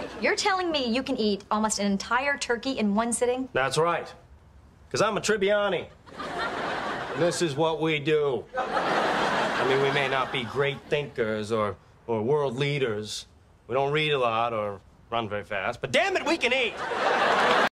Wait, you're telling me you can eat almost an entire turkey in one sitting? That's right. Because I'm a Tribbiani. And this is what we do. I mean, we may not be great thinkers or world leaders. We don't read a lot or run very fast. But damn it, we can eat!